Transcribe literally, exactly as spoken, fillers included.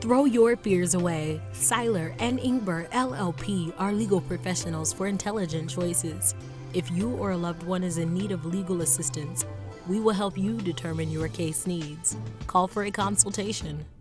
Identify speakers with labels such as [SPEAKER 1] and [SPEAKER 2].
[SPEAKER 1] Throw your fears away. Siler and Ingber, L L P, are legal professionals for intelligent choices. If you or a loved one is in need of legal assistance, we will help you determine your case needs. Call for a consultation.